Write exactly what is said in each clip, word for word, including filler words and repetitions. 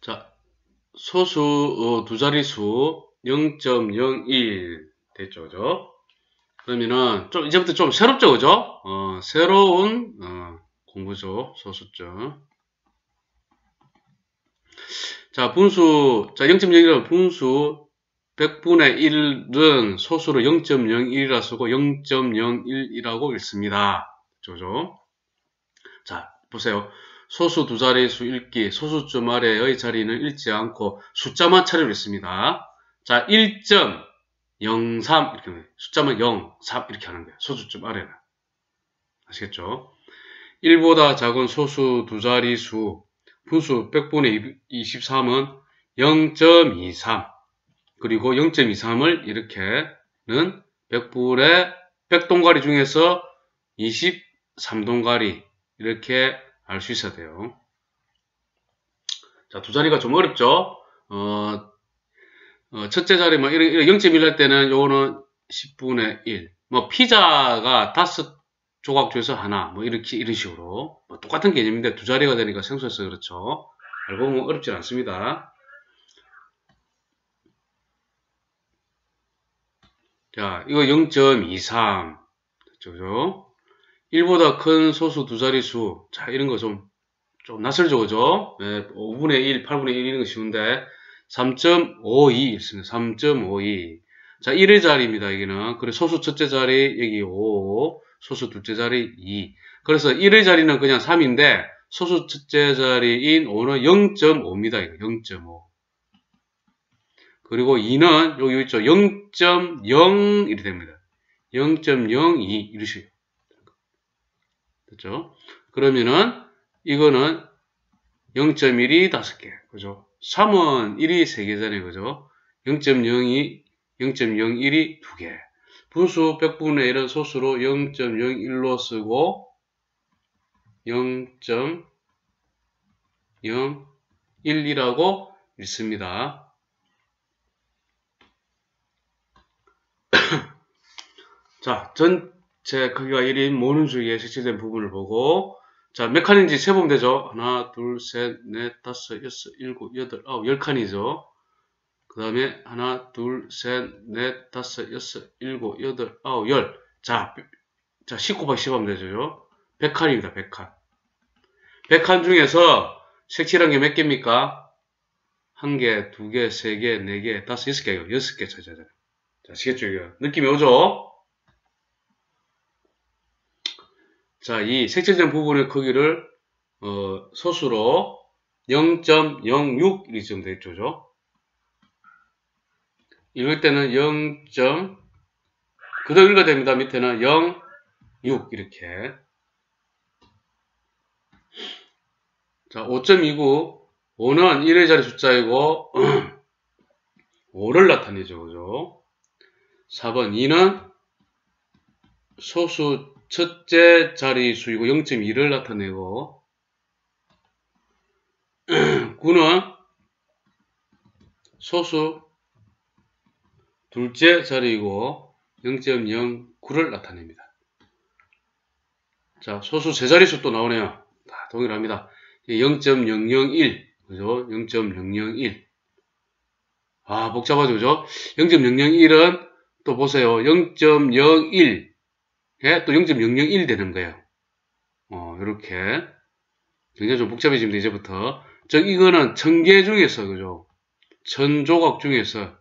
자, 소수 어, 두 자릿수 영 점 영일 됐죠, 그죠? 그러면은 좀 이제부터 좀 새롭죠, 그죠? 어, 새로운 어, 공부죠, 소수점. 자, 분수, 자, 영 점 영일은 분수 백분의 일은 소수로 영 점 영일이라 쓰고 영 점 영일이라고 읽습니다. 그죠? 자, 보세요. 소수 두 자릿수 읽기, 소수점 아래의 자리는 읽지 않고 숫자만 차례로 읽습니다. 자, 일 점 영삼 이렇게 하는 거예요. 숫자만 영, 삼 이렇게 하는 거예요. 소수점 아래는. 아시겠죠? 일보다 작은 소수 두 자릿수 분수 백분의 이십삼은 영 점 이삼 그리고 영 점 이삼을 이렇게는 백분의 백동가리 중에서 이십삼 동가리 이렇게 알 수 있어야 돼요. 자, 두 자리가 좀 어렵죠? 어, 어, 첫째 자리, 뭐, 영 점 일 할 때는 요거는 십분의 일. 뭐, 피자가 다섯 조각 중에서 하나. 뭐, 이렇게, 이런 식으로. 뭐 똑같은 개념인데 두 자리가 되니까 생소해서 그렇죠. 알고 보면 어렵진 않습니다. 자, 이거 영 점 이삼. 그죠? 일보다 큰 소수 두 자릿수. 자, 이런 거 좀, 좀 낯설죠, 그죠? 네, 오분의 일, 팔분의 일 이런 거 쉬운데. 삼 점 오이 있습니다. 삼 점 오이. 자, 일의 자리입니다, 여기는. 그리고 소수 첫째 자리, 여기 오. 소수 둘째 자리, 이. 그래서 일의 자리는 그냥 삼인데, 소수 첫째 자리인 오는 영 점 오입니다, 이거. 영 점 오. 그리고 이는, 여기 있죠. 영 점 영 이렇게 됩니다. 영 점 영이, 이러시죠. 됐죠? 그러면은, 이거는 영 점 일이 다섯 개. 그죠? 삼은 일이 세 개잖아요. 그죠? 영 점 영이, 영 점 영일이 두 개. 분수 백분의 일은 소수로 영 점 영일로 쓰고 영 점 영일이라고 읽습니다. 자, 전체 크기가 일인 모는 주기에 색칠된 부분을 보고 자, 몇 칸인지 세보면 되죠? 하나, 둘, 셋, 넷, 다섯, 여섯, 일곱, 여덟, 아홉, 열 칸이죠? 그 다음에 하나, 둘, 셋, 넷, 다섯, 여섯, 일곱, 여덟, 아홉, 열. 자, 자, 십 곱하기 십 하면 되죠? 백 칸입니다, 백 칸. 백 칸 중에서 색칠한 게 몇 개입니까? 한 개, 두 개, 세 개, 네 개, 다섯, 여섯 개, 여섯 개 찾아야 자, 아시겠죠, 이거? 느낌이 오죠? 자, 이 색칠된 부분의 크기를, 어, 소수로 영 점 영육 이렇게 좀 되겠죠? 읽을 때는 영. 그대로 읽어야 됩니다. 밑에는 영, 육 이렇게. 자, 오 점 이구. 오는 일의 자리 숫자이고 오를 나타내죠. 그죠? 사 번 이는 소수 첫째 자리 수이고 영 점 이를 나타내고 구는 소수 둘째 자리이고 영 점 영구를 나타냅니다. 자, 소수 세 자릿수 또 나오네요. 다 동일합니다. 영 점 영영일, 그죠? 영 점 영영일. 아, 복잡하죠, 그죠? 영 점 영영일은 또 보세요. 영 점 영일에 또 영 점 영영일 되는 거예요. 어, 이렇게. 굉장히 좀 복잡해집니다, 이제부터. 즉, 이거는 천 개 중에서, 그죠? 천 조각 중에서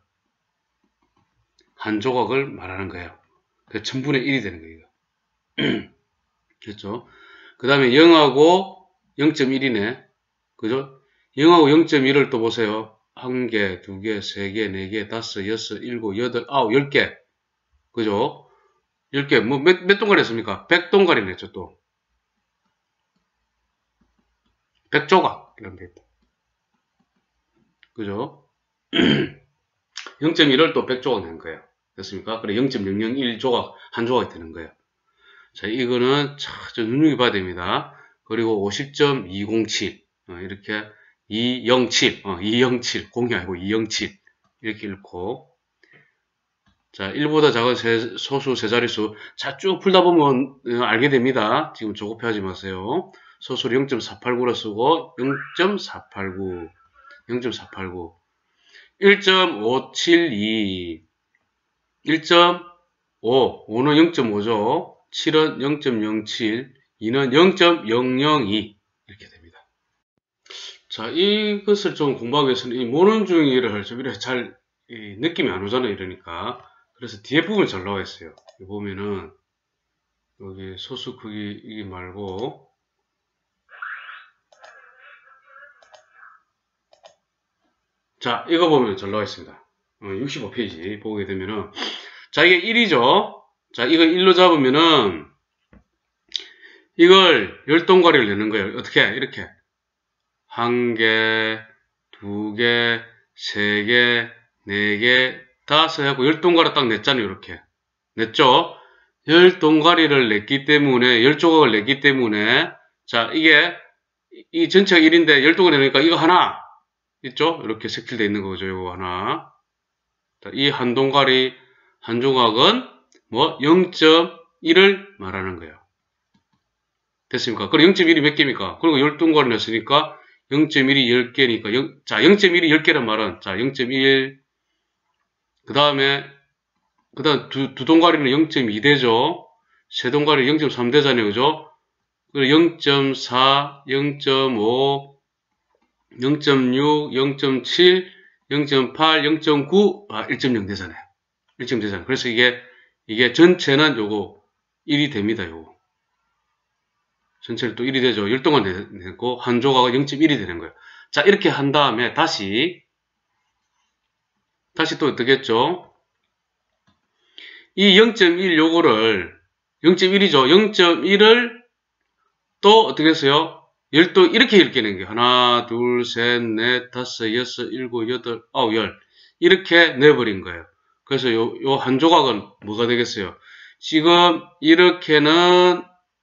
한 조각을 말하는 거예요. 그 천분의 일이 되는 거예요. 그렇죠? 그 다음에 영하고 영 점 일이네. 그죠? 영하고 영 점 일을 또 보세요. 한 개, 두 개, 세 개, 네 개, 다섯, 여섯, 일곱, 여덟, 아홉, 열 개. 그죠? 열 개. 뭐, 몇, 몇 동가리 했습니까? 백 동가리 냈죠, 또. 백 조각. 이런 게 있다. 그죠? 영 점 일을 또 백 조각 낸 거예요. 됐습니까? 그래, 영 점 영영일 조각, 한 조각이 되는 거예요. 자, 이거는 참 눈여겨봐야 됩니다. 그리고 오십 점 이공칠. 어, 이렇게 이백칠, 어, 이백칠, 공이 아니고 이백칠 이렇게 읽고 자, 일보다 작은 세, 소수 세 자릿수 자, 쭉 풀다 보면 어, 알게 됩니다. 지금 조급해하지 마세요. 소수를 영 점 사팔구로 쓰고 영 점 사팔구 영 점 사팔구. 일 점 오칠이. 일 점 오. 오는 영 점 오죠. 칠은 영 점 영칠. 이는 영 점 영영이. 이렇게 됩니다. 자, 이것을 좀 공부하기 위해서는 이 모논중의를 좀 이렇게 잘 느낌이 안 오잖아요. 이러니까. 그래서 뒤에 부분이 잘 나와 있어요. 여기 보면은 여기 소수 크기 이게 말고 자, 이거 보면 잘 나와 있습니다. 육십오 페이지 보게 되면은 자, 이게 일이죠. 자, 이거 일로 잡으면은 이걸 열동가리를 내는 거예요. 어떻게? 이렇게 한 개, 두 개, 세 개, 네 개, 다섯 하고 열동가리 딱 냈잖아요. 이렇게 냈죠. 열동가리를 냈기 때문에 열조각을 냈기 때문에 자, 이게 이 전체가 일인데 열동가리 내니까 이거 하나 있죠? 이렇게 색칠되어 있는 거죠. 이거 하나. 이 한 동가리 한 조각은 뭐 영 점 일을 말하는 거예요. 됐습니까? 그럼 영 점 일이 몇 개입니까? 그리고 열 동가리 냈으니까 영 점 일이 열 개니까 영, 자, 영 점 일이 열 개란 말은 자, 영 점 일 그 다음에 그 다음 두, 두 동가리는 영 점 이 되죠. 세 동가리는 영 점 삼 되잖아요. 그죠? 그리고 영 점 사, 영 점 오, 영 점 육, 영 점 칠, 영 점 팔, 영 점 구, 아, 일 점 영 되잖아요. 일 점 되잖아요. 그래서 이게, 이게 전체는 요거 일이 됩니다. 요거. 전체를 또 일이 되죠. 열 동안 되고, 한 조각은 영 점 일이 되는 거예요. 자, 이렇게 한 다음에 다시, 다시 또 어떻게 했죠? 이 영 점 일 요거를, 영 점 일이죠. 영 점 일을 또 어떻게 했어요? 열도 이렇게 이렇게 낸 게 하나, 둘, 셋, 넷, 다섯, 여섯, 일곱, 여덟, 아홉, 열 이렇게 내버린 거예요. 그래서 요, 요 한 조각은 뭐가 되겠어요? 지금 이렇게는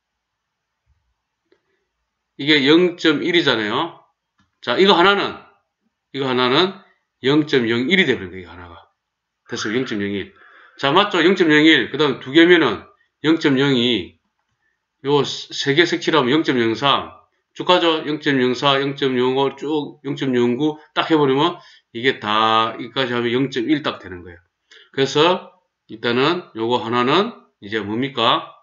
이게 영 점 일이잖아요. 자, 이거 하나는 이거 하나는 영 점 영일이 되버린 거예요. 이거 하나가. 됐어요. 영 점 영일. 자, 맞죠? 영 점 영일. 그 다음 두 개면은 영 점 영이. 요 세 개 색칠하면 영 점 영삼. 쭉 가죠. 영 점 영사, 영 점 영오, 쭉 영 점 영구 딱 해버리면 이게 다 여기까지 하면 영 점 일 딱 되는 거예요. 그래서 일단은 요거 하나는 이제 뭡니까?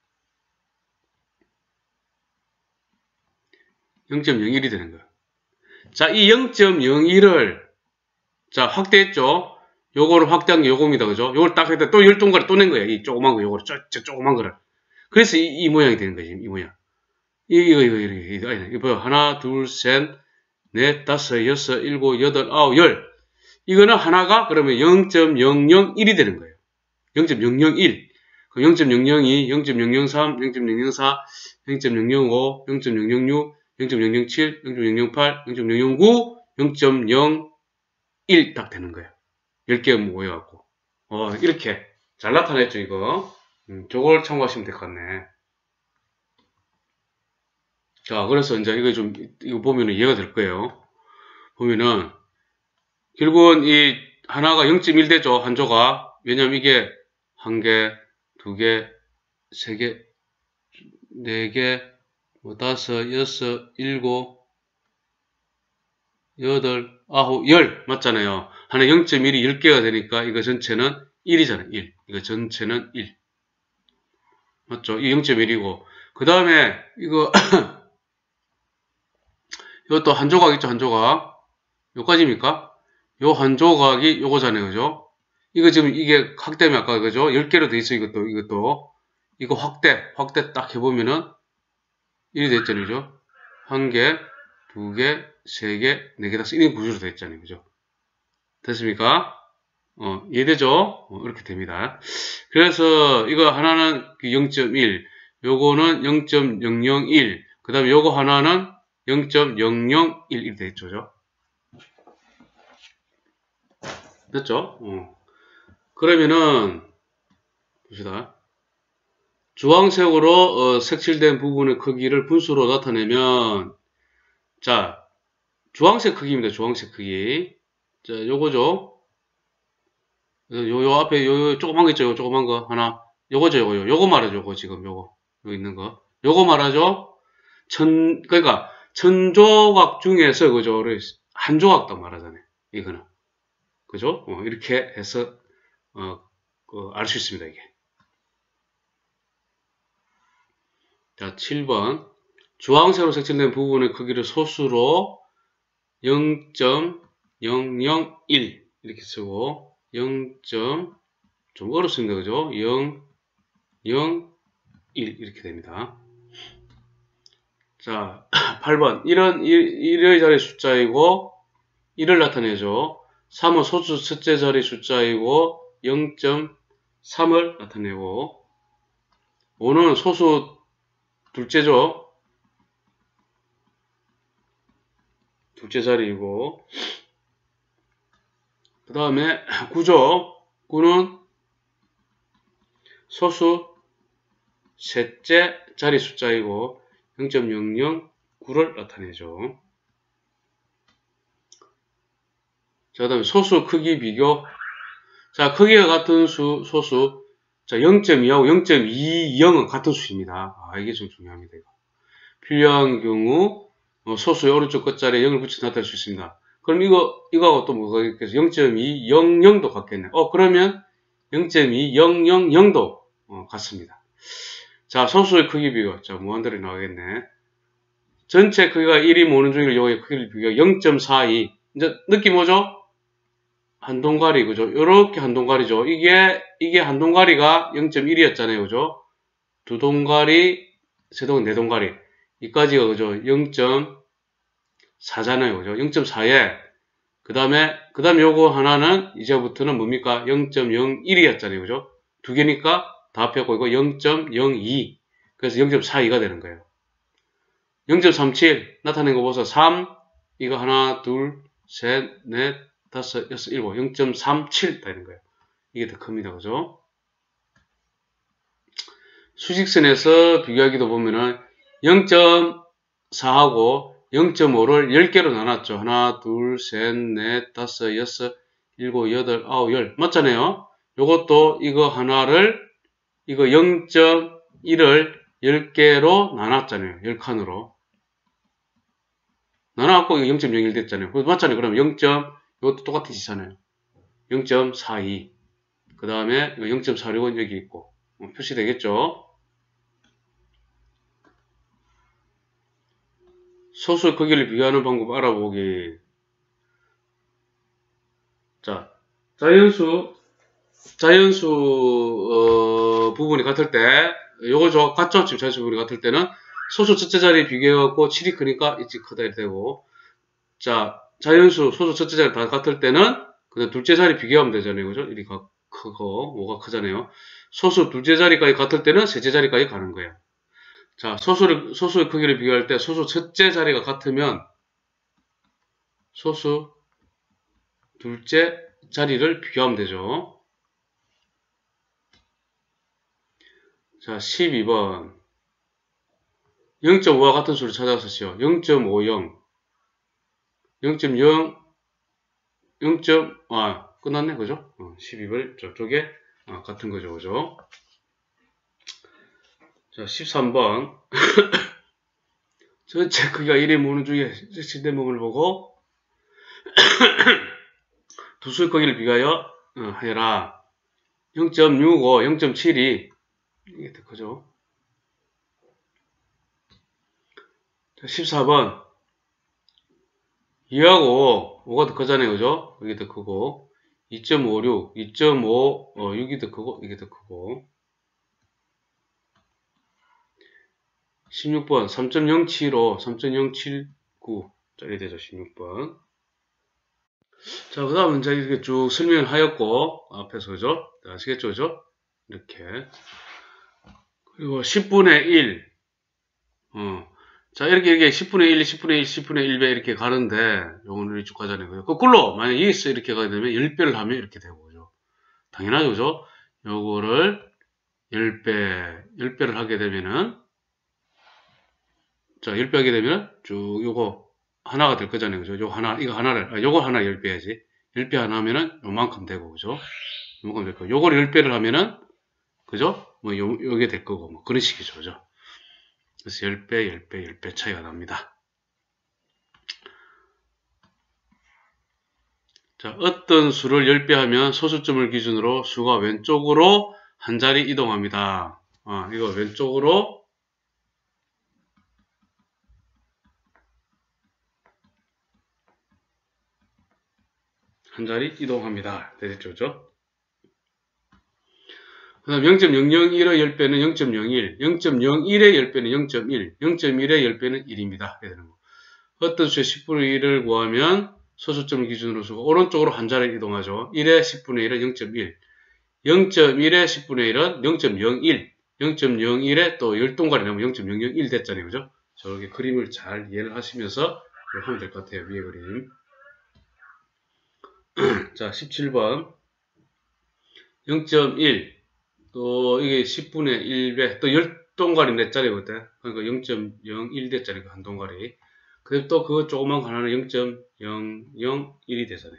영 점 영일이 되는 거예요. 자, 이 영 점 영일을 자 확대했죠. 요거를 확대한 게 요겁니다. 그죠? 요걸 딱 했다 또 열 동가리 또 낸 거예요. 이 조그만 거 요거를 저, 저 조그만 거를. 그래서 이, 이 모양이 되는 거지. 이 모양. 이거, 이거, 이거, 이거, 이거, 이거 봐요. 하나, 둘, 셋, 넷, 다섯, 여섯, 일곱, 여덟, 아홉, 열. 이거는 하나가 그러면 영 점 영영일이 되는 거예요. 영 점 영영일. 영 점 영영이, 영 점 영영삼, 영 점 영영사, 영 점 영영오, 영 점 영영육, 영 점 영영칠, 영 점 영영팔, 영 점 영영구, 영 점 영일 딱 되는 거예요. 열 개 모여갖고. 어, 이렇게. 잘 나타냈죠, 이거. 음, 저걸 참고하시면 될 것 같네. 자, 그래서 이제 이거 좀, 이거 보면은 이해가 될 거예요. 보면은, 결국은 이 하나가 영 점 일 되죠, 한 조각. 왜냐면 이게 한 개, 두 개, 세 개, 네 개, 뭐 다섯, 여섯, 일곱, 여덟, 아홉, 열. 맞잖아요. 하나 영 점 일이 열 개가 되니까 이거 전체는 일이잖아요, 일. 이거 전체는 일. 맞죠? 이 영 점 일이고. 그 다음에 이거, 이것도 한 조각 있죠, 한 조각. 요까지입니까? 요 한 조각이 요거잖아요, 그죠? 이거 지금 이게 확대면 아까 그죠? 열 개로 돼 있어, 이것도, 이것도. 이거 확대, 확대 딱 해보면은 일이 됐잖아요, 그죠? 한 개, 두 개, 세 개, 네 개, 다섯, 이런 구조로 돼 있잖아요, 그죠? 됐습니까? 어, 이해되죠? 어, 이렇게 됩니다. 그래서 이거 하나는 영 점 일, 요거는 영 점 영영일, 그 다음에 요거 하나는 영 점 영영일 이렇게 되겠죠, 그죠? 됐죠? 어. 그러면은 봅시다. 주황색으로 어, 색칠된 부분의 크기를 분수로 나타내면 자, 주황색 크기입니다. 주황색 크기. 자, 요거죠. 요, 요 앞에 요, 요 조그만 거 있죠? 요 조그만 거 하나. 요거죠, 요거. 요거 말하죠, 요거 지금 요거. 여기 있는 거. 요거 말하죠? 천, 그러니까 천 조각 중에서 그죠? 한 조각 딱 말하잖아요. 이거는. 그죠? 어, 이렇게 해서, 어, 그, 알 수 있습니다, 이게. 자, 칠 번. 주황색으로 색칠된 부분의 크기를 소수로 영 점 영영일 이렇게 쓰고 영. 좀 어렵습니다. 그죠? 영, 영, 일 이렇게 됩니다. 자, 팔 번. 일은 일의 자리 숫자이고 일을 나타내죠. 삼은 소수 첫째 자리 숫자이고 영 점 삼을 나타내고 오는 소수 둘째죠. 둘째 자리이고 그 다음에 구죠. 구는 소수 셋째 자리 숫자이고 영 점 영영구를 나타내죠. 자, 그 다음에 소수 크기 비교. 자, 크기가 같은 수, 소수. 자, 영 점 이하고 영 점 이영은 같은 수입니다. 아, 이게 좀 중요합니다. 이거. 필요한 경우, 어, 소수의 오른쪽 끝자리에 영을 붙여 나타낼 수 있습니다. 그럼 이거, 이거하고 또 뭐가 있겠어? 영 점 이영영도 같겠네. 어, 그러면 영 점 이영영영도 어, 같습니다. 자, 소수의 크기 비교. 자, 무한대로 나오겠네. 전체 크기가 일이 모는 중일 요의 크기를 비교 영 점 사이. 이제 느낌 오죠? 한 동가리, 그죠? 요렇게 한 동가리죠. 이게, 이게 한 동가리가 영 점 일이었잖아요. 그죠? 두 동가리, 세 동가리, 네 동가리. 이까지가, 그죠? 영 점 사잖아요. 그죠? 영 점 사에, 그 다음에, 그 다음에 요거 하나는, 이제부터는 뭡니까? 영 점 영일이었잖아요. 그죠? 두 개니까 다 합했고, 이거 영 점 영이. 그래서 영 점 사이가 되는 거예요. 영 점 삼칠, 나타낸 거 보세요. 삼, 이거 하나, 둘, 셋, 넷, 다섯, 여섯, 일곱, 영 점 삼칠 되는 거예요. 이게 더 큽니다. 그죠? 수직선에서 비교하기도 보면은 영 점 사하고 영 점 오를 열 개로 나눴죠. 하나, 둘, 셋, 넷, 다섯, 여섯, 일곱, 여덟, 아홉, 열. 맞잖아요? 요것도 이거 하나를, 이거 영 점 일을 열 개로 나눴잖아요. 열 칸으로. 나눠갖고 이거 영 점 영일 됐잖아요. 맞잖아요. 그럼 영. 이것도 똑같은 지잖아요. 영 점 사이. 그 다음에 영 점 사육은 여기 있고 표시되겠죠. 소수의 크기를 비교하는 방법 알아보기. 자, 자연수 자연수 어, 부분이 같을 때 요거죠. 같죠? 지금 자연수 부분이 같을 때는 소수 첫째 자리 비교해갖고 칠이 크니까 이치 크다 이렇게 되고, 자 자연수 소수 첫째 자리 다 같을 때는 그냥 둘째 자리 비교하면 되잖아요. 그죠? 일이 크고 오가 크잖아요. 소수 둘째 자리까지 같을 때는 셋째 자리까지 가는 거예요. 자, 소수를, 소수의 크기를 비교할 때 소수 첫째 자리가 같으면 소수 둘째 자리를 비교하면 되죠. 자, 십이 번. 영 점 오와 같은 수를 찾아서 쓰요. 영 점 오영. 영 점 영. 영. 아, 끝났네. 그죠? 어, 십이 번 저쪽에 아, 같은 거죠. 그죠? 자, 십삼 번. 전체 크기가 일의 모는 중에 색칠된 부분을 보고 두 수의 크기를 비교하여 어, 하여라. 영 점 육오, 영 점 칠이 이게 더 크죠. 자, 십사 번. 이하고 오가 더 크잖아요. 그죠? 이게 더 크고 이 점 오육, 이 점 오, 어, 육이 더 크고 이게 더 크고 십육 번. 삼 점 영칠오, 삼 점 영칠구 짜리 되죠. 십육 번. 자, 그 다음은 이제 이렇게 쭉 설명을 하였고 앞에서 그죠? 아시겠죠? 그죠? 이렇게. 그리고 십분의 일. 어. 자, 이렇게, 이렇게 십분의 일, 십분의 일, 십분의 일 배 이렇게 가는데, 요거는 이렇게 쭉 가잖아요. 거꾸로, 만약 여기서 이렇게 가게 되면 십 배를 하면 이렇게 되고, 그죠? 당연하죠, 그죠? 요거를 십 배, 십 배를 하게 되면은, 자, 십 배 하게 되면 쭉 요거 하나가 될 거잖아요, 그죠? 요 하나, 이거 하나를, 아, 요거 하나 십 배 해야지. 십 배 하나 하면은 요만큼 되고, 그죠? 요만큼 될 거. 요걸 십 배를 하면은, 그죠? 뭐, 요, 요게 될 거고, 뭐, 그런 식이죠, 그죠? 그래서 십 배, 십 배, 십 배 차이가 납니다. 자, 어떤 수를 십 배 하면 소수점을 기준으로 수가 왼쪽으로 한 자리 이동합니다. 아, 이거 왼쪽으로 한 자리 이동합니다. 되겠죠? 그죠? 그 다음 영 점 영영일의 십 배는 영 점 영일, 영 점 영일의 십 배는 영 점 일, 영 점 일의 십 배는 일입니다. 어떤 수의 십분의 일을 구하면 소수점을 기준으로 수가 오른쪽으로 한 자리 이동하죠. 일의 십분의 일은 영 점 일, 영 점 일의 십분의 일은 영 점 영일, 영 점 영일에 또 십 동갈이 나면 영 점 영영일 됐잖아요. 그죠? 저렇게 그림을 잘 이해를 하시면서 하면 될 것 같아요. 위에 그림. 자, 십칠 번. 영 점 일. 또 이게 십분의 일 배. 또 십 동갈이 냈잖아요. 그때. 그러니까 영 점 영일 됐잖아요. 한 동갈이. 그리고 또 그거 조그만 거 하나는 영 점 영영일이 되잖아요.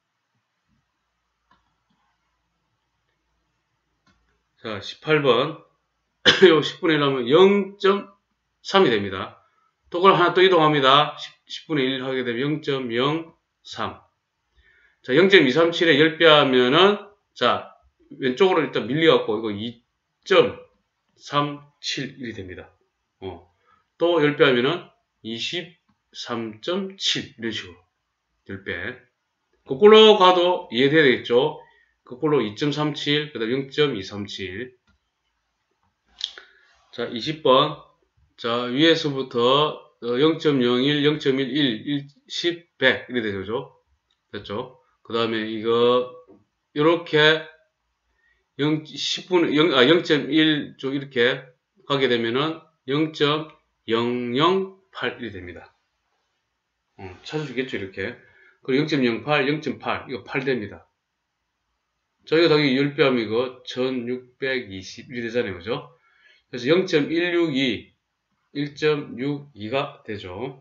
자, 십팔 번. 요 십분의 일 하면 영 점 삼이 됩니다. 또 그걸 하나 또 이동합니다. 십분의 일 하게 되면 영 점 영삼. 자, 영 점 이삼칠에 십 배 하면은, 자, 왼쪽으로 일단 밀려갖고, 이거 이 점 삼칠일이 됩니다. 어. 또 십 배 하면은 이십삼 점 칠, 이런 식으로. 십 배. 거꾸로 가도 이해돼야 되겠죠? 거꾸로 이 점 삼칠, 그 다음 영 점 이삼칠. 자, 이십 번. 자, 위에서부터 영 점 영일, 영 점 일일, 십, 백 이렇게 되죠. 됐죠? 그 다음에 이거 이렇게 영, 십분, 영, 아, 영 점 일 쪽 이렇게 가게 되면은 영 점 영영팔이 됩니다. 어, 찾아주겠죠, 이렇게. 그리고 영 점 영팔, 영 점 팔, 이거 팔 됩니다. 저희가 당연히 십 배 하면 이거 천육백이십일이 되잖아요, 그죠? 그래서 영 점 일육이, 일 점 육이가 되죠.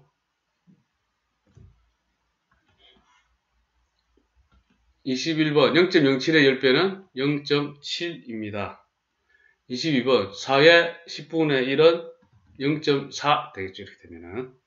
이십일 번, 영 점 영칠의 십 배는 영 점 칠입니다. 이십이 번, 사의 십분의 일은 영 점 사 되겠죠, 이렇게 되면은.